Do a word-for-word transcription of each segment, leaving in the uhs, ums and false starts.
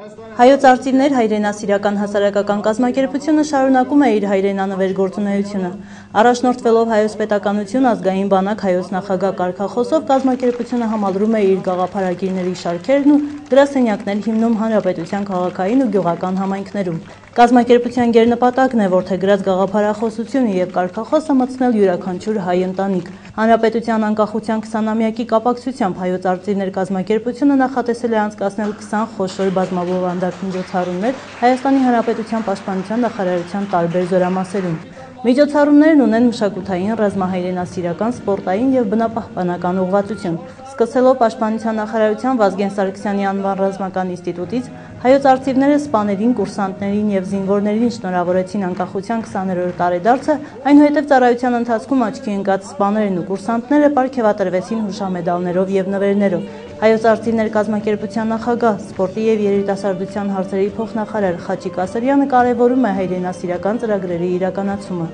Հայոց արծիվներ հայրենասիրական հասարակական կազմակերպությունը շարունակում է իր հայրենանվեր գործունեությունը։ Առաջնորդվելով Հայոց պետականություն ազգային բանակ Հայոց նախագահ կարգախոսով կազմակերպությունը համալրում է իր գաղափարագիրների շարքերն ու գրասենյակներ հիմնում հանրապետության քաղաքային ու գյուղական համայնքներում։ Կազմակերպության գերնպատակն է որդեգրած գաղափարախոսությունը եւ կարգախոսը մտցնել յուրաքանչյուր հայ ընտանիք։ Հանրապետության անկախության քսանամյակի կապակցությամբ Հայոց արծիվներ կազմակերպությունը նախատեսել է անցկացնել քսան խոշոր բազմաբովանդակ միջոցառումներ Հայաստանի Հանրապետության պաշտպանության նախարարության տարբեր զորամասերում։ Միջոցառումներն ունեն մշակութային, ռազմահայրենասիրական, սպորտային եւ բնապահպանական ուղղվածություն։ Սկսելով Պաշտպանության նախարարության Վազգեն Սարգսյանի անվան ռազմական ինստիտուտից Հայոց արծիվները սպաներին, կուրսանտներին եւ զինվորներին շնորհավորեցին անկախության քսաներորդ տարեդարձը, այնուհետև ծառայության ընթացքում աչքի ընկած սպաներն ու կուրսանտները պարգևատրվեցին հուշամեդալներով եւ նվերներով։ Հայոց արծիվներ կազմակերպության նախագահ, սպորտի եւ երիտասարդության հարցերի փոխնախարար Խաչիկ Ասրյանը կարևորում է հայրենասիրական ծրագրերի իրականացումը։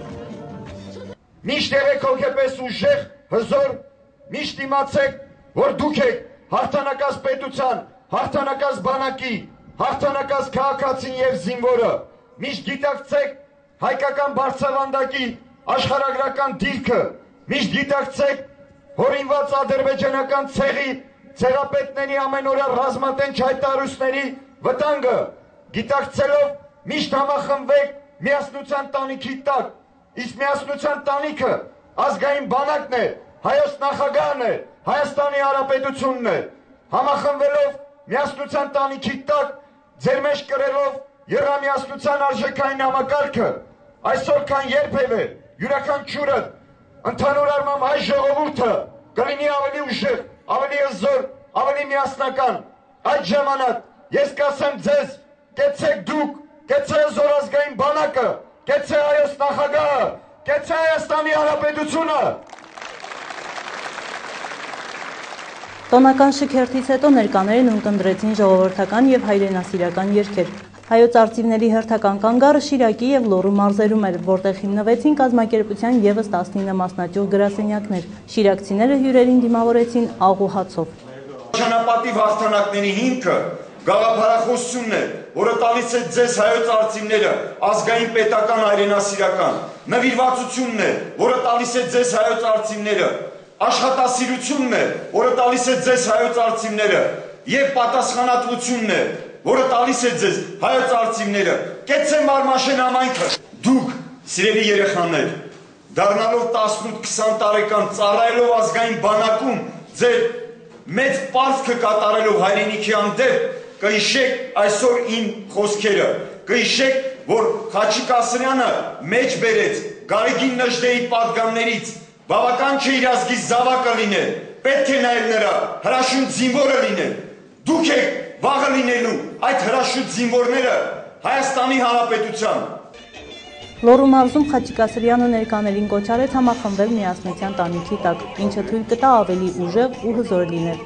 Միշտ եղեք հոգեպես ուժեղ, հզոր, միշտ իմացեք, որ դուք եք հաղթանակած պետության, հաղթանակած բանակի, հաղթանակած քաղաքացին եւ զինվորը, միշտ գիտակցեք հայկական բարձրավանդակի աշխարհագրական դիրքը, միշտ գիտակցեք հորինված ադրբեջանական ցեղի ցեղապետների ամենօրյա ռազմատենչ հայտարարությունների վտանգը, գիտակցելով միշտ համախմբվեք միասնության տանիքի տակ, իսկ միասնության տանիքը ազգային բանակն է, Հայոց նախագահն է, Հայաստանի Հանրապետությունն է, համախմբվելով միասնության տանիքի տակ, ձեր մեջ կրելով եռամիասնության արժեքային համակարգը, այսօր քան երբևէ յուրաքանչյուրը ընդհանուր առմամբ հայ ժողովուրդը կլինի ավելի ուժեղ, ավելի հզոր, ավելի միասնական։ Այդ ժամանակ ես կասեմ ձեզ, կեցեք դուք, կեցե զորազգային բանակը, կեցե Հայոց նախագահը, կեցե Հայաստանի Հանրապետությունը։ Տոնական շքերթից հետո ներկաներն ունկնդրեցին ժողովրդական եւ հայրենասիրական երգեր։ Հայոց արծիվների հերթական կանգառը Շիրակի եւ Լոռու մարզերում էր, որտեղ հիմնվեցին կազմակերպության եւս տասնինը մասնաճյուղ գրասենյակներ։ Շիրակցիները հյուրերին դիմավորեցին աղ ու հացով։ Ճանապատիվ հաղթանակների հիմքը գաղափարախոսությունն է, որը տալիս է ձեզ Հայոց արծիվները ազգային պետական հայրենասիրական, նվիրվածությունն է, որը տալիս է ձեզ Հայոց արծիվները աշխատասիրությունն է, որը տալիս է ձեզ Հայոց արծիվները եւ պատասխանատվությունն է, որը տալիս է ձեզ Հայոց արծիվները։ Կեցե Մարմաշեն համայնքը։ Դուք, սիրելի երեխաներ, դառնալով տասնութ քսան տարեկան ծառայելով ազգային բանակում, ձեր մեծ պարտքը կատարելով հայրենիքի հանդեպ, կհիշեք այսօր իմ խոսքերը, կհիշեք, որ Խաչիկ Ասրյանը մեջ բերեց Գարեգին Նժդեի պատգամներից, բավական չէ իր ազգի զավակը լինել, պետք է նաև նրա հրաշուն զինվորը լինել։ Դուք եք վաղը լինելու այդ հրաշուն զինվորները Հայաստանի Հանրապետության։ Լոռու մարզում Խաչիկ Ասրյանը ներկաներին կոչ արեց համախմբվել միասնության տանիքի տակ, ինչը թույլ կտա ավելի ուժեղ ու հզոր լինել։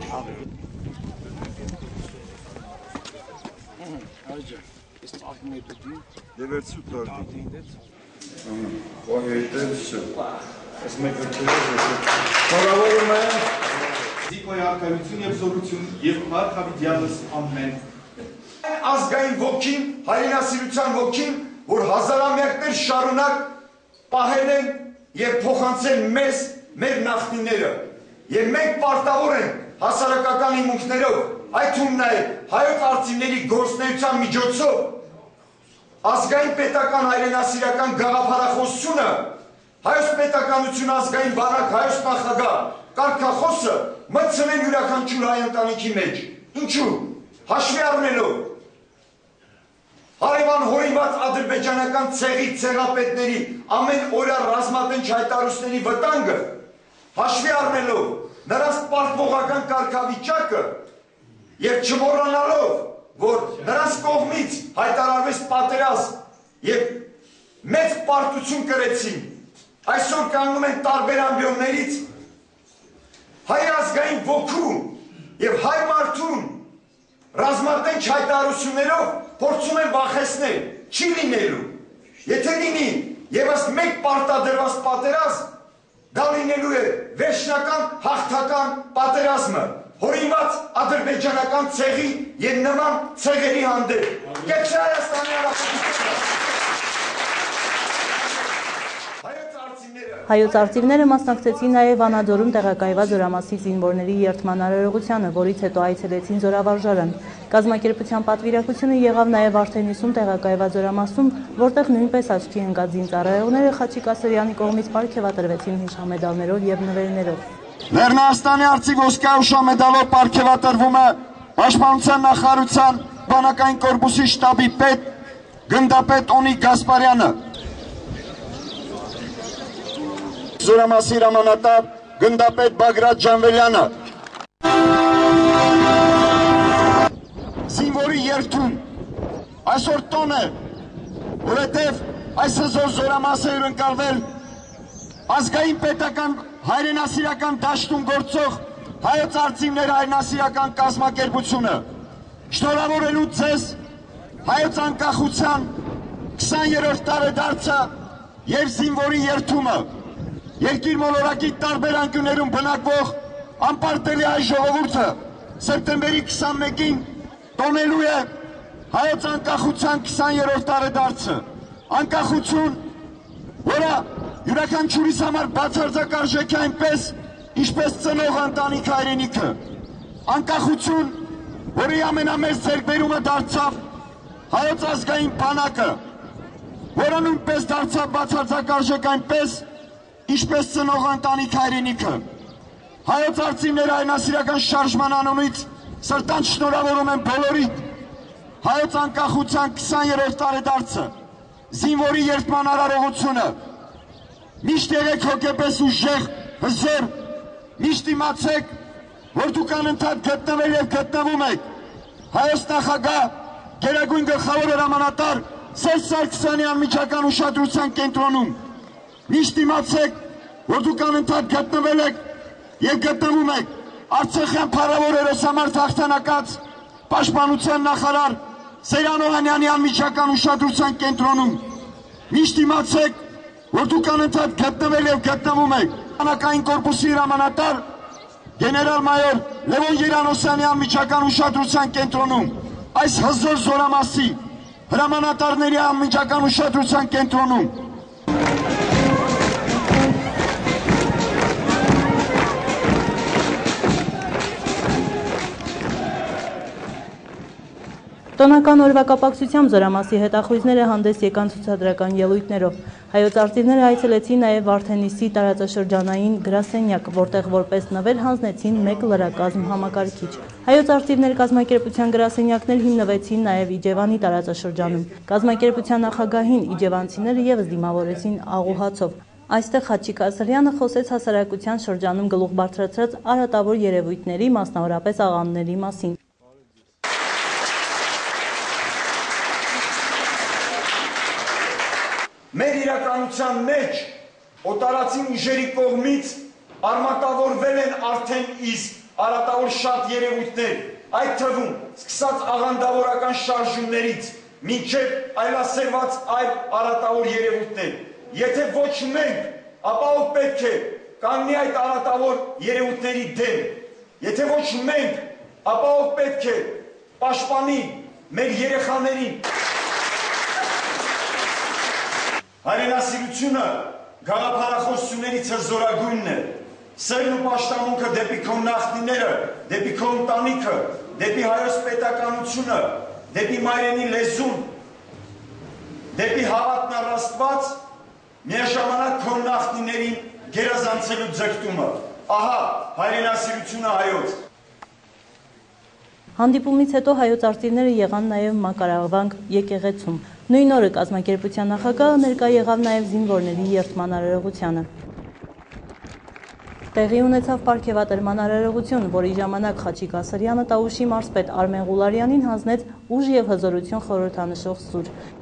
Շնորհավորում եմ Զիկոյի արքայություն եւ զորություն եւ Մարգավիդյանս ամեն ազգային ոգին, հայրենասիրության ոգին, որ հազարամյակներ շարունակ պահել են եւ փոխանցել մեզ մեր նախնիները եւ մենք պարտավոր ենք հասարակական իմունքներով, այդ թվում նաեւ Հայոց արծիվների գործունեության միջոցով ազգային պետական հայրենասիրական գաղափարախոսությունը Հայոց պետականություն ազգային բանակ Հայոց նախագահ կարգախոսը մտցնել յուրաքանչյուր հայ ընտանիքի մեջ։ Ինչու՞։ Հաշվի առնելով հարևան հորինված ադրբեջանական ցեղի ցեղապետների ամեն օրյա ռազմատենչ հայտարարությունների վտանգը, հաշվի առնելով նրանց պարտվողական կարգավիճակը եւ չմոռանալով, որ նրանց կողմից հայտարարվեց պատերազմ եւ մեծ պարտություն կրեցին, այսօր կանգնում են տարբեր ամբիոններից հայ ազգային ոգու եւ հայ մարդուն ռազմատենչ հայտարարություններով փորձում են վախեցնել, չի լինելու։ Եթե լինի եւս մեկ պարտադրված պատերազմ, դա լինելու է վերջնական հաղթական պատերազմը։ հորինված ադրբեջանական ցեղի եւ նման ցեղերի հանդեպ։ Կեցի Հայաստանի Հանրապետությունը։ Հայոց արծիվները մասնակցեցին նաև Վանաձորում տեղակայված զորամասի զինվորների երթման արարողությանը, որից հետո այցելեցին զորավարժարան։ Կազմակերպության պատվիրակությունը եղավ նաև Վարդենիսում տեղակայված զորամասում, որտեղ նույնպես աչքի ընկած զինծառայողները Խաչիկ Ասրյանի կողմից պարգևատրվեցին հուշամեդալներով եւ նվերներով։ Լեռնահստանի արծիվ ոսկե հուշամեդալով պարգևատրվում է Պաշտպանության նախարարության բանակային կորպուսի շտաբի պետ գնդապետ Օնիկ Գասպարյանը, զորամասի հրամանատար գնդապետ Բագրատ Ջանվելյանը, զինվորի երթում այսօր տոն է, որովհետև այս հզոր զորամասը հյուրընկալվել ազգային պետական հայրենասիրական դաշտում գործող Հայոց արծիվներ հայրենասիրական կազմակերպությունը, շնորհավորելու ձեզ հայոց անկախության քսաներորդ տարեդարձը եւ զինվորի երթումը, երկիր մոլորակի տարբեր անկյուններում բնակվող անպարտելի հայ ժողովուրդը սեպտեմբերի քսանմեկին տոնելու է հայոց անկախության քսաներորդ տարեդարձը, անկախություն, որը յուրաքանչյուրիս համար բացարձակարժեք է այնպես, ինչպես ծնող ընտանիք հայրենիքը, անկախություն, որի ամենամեծ ձեռքբերումը դարձավ հայոց ազգային բանակը, որը նույնպես դարձավ բացարձակարժեք այնպես, ինչպես ծնող ընտանիք հայրենիքը։ Հայոց արծիվներ հայրենասիրական շարժման անունից սրտանց շնորհավորում եմ բոլորիդ հայոց անկախության քսաներորդ տարեդարձը, զինվորի երթման արարողությունը, միշտ եղեք հոգեպես ուժեղ, հզոր, միշտ իմացեք, որ դուք անընդհատ գտնվել եւ գտնվում եք Հայոց նախագահ գերագույն գլխավոր հրամանատար Սերժ Սարգսյանի անմիջական ուշադրության կենտրոնում, միշտ իմացեք, որ դուք անընդհատ գտնվել եք եւ գտնվում եք Արցախյան փառավոր հերոսամարտ հաղթանակած պաշտպանության նախարար Սեյրան Օհանյանի անմիջական ուշադրության կենտրոնում, միշտ իմացեք, որ դուք անընդհատ գտնվել եւ գտնվում եք բանակային կորպուսի հրամանատար գեներալ-մայոր Լևոն Երանոսյանի անմիջական ուշադրության կենտրոնում, այս հզոր զորամասի հրամանատարների անմիջական ուշադրության կենտրոնում, Տոնական օրվա կապակցությամբ զորամասի հետախույզները հանդես եկան ցուցադրական ելույթներով։ Հայոց արծիվները այցելեցին նաև Վարդենիսի տարածաշրջանային գրասենյակ, որտեղ որպես նվեր հանձնեցին մեկ լրակազմ համակարգիչ։ Հայոց արծիվներ կազմակերպության գրասենյակներ հիմնվեցին նաև Իջևանի տարածաշրջանում։ Կազմակերպության նախագահին իջևանցիները ևս դիմավորեցին աղուհացով։ Այստեղ Խաչիկ Ասրյանը խոսեց հասարակության շրջանում գլուխ բարձրացրած արատավոր երևույթների, մասնավորապես աղանդների մասին։ Մեր իրականության մեջ օտարացի ուժերի կողմից արմատավորվել են արդեն իսկ արատավոր շատ երևույթներ, այդ թվում սկսած աղանդավորական շարժումներից մինչև այլասերված այլ արատավոր երևույթներ։ Եթե ոչ մենք, ապա ով պետք է կանգնի այդ արատավոր երևույթների դեմ։ Եթե ոչ մենք, ապա ով պետք է պաշտպանի մեր երեխաներին։ Հայրենասիրությունը գաղափարախոսություններից հզորագույնն է, սերն ու պաշտամունքը դեպի քո նախնիները, դեպի քո ընտանիքը, դեպի հայոց պետականությունը, դեպի մայրենի լեզուն, դեպի հավատն առ Աստված, միաժամանակ քո նախնիներին գերազանցելու ձգտումը։ Ահա հայրենասիրությունը հայոց։ Հանդիպումից հետո հայոց արծիվները եղան նաև Մակարավանք եկեղեցում։ Նույն օրը կազմակերպության նախագահը ներկա եղավ նաև զինվորների երթման արարողությանը։ Տեղի ունեցավ պարգևատրման արարողություն, որի ժամանակ Խաչիկ Ասրյանը Տավուշի մարզպետ Արմեն Ղուլարյանին հանձնեց ուժ եւ հզորություն խորհրդանշող սուր։